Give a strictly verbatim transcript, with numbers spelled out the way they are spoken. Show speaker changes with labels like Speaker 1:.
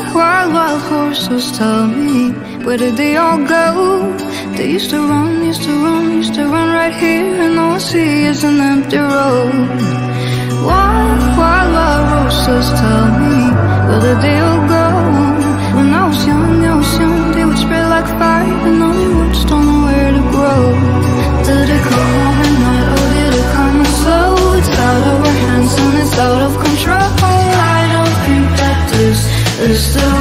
Speaker 1: wild, wild horses, tell me, where did they all go? They used to run, used to run, used to run right here, and all I see is an empty road. Wild, wild, wild roses, tell me, where did they all go? When I was young, I was young, they would spread like fire, and all the roots don't know where to grow. Did it come overnight, or did it come slow? It's out of our hands and it's out of control. I don't think that this is the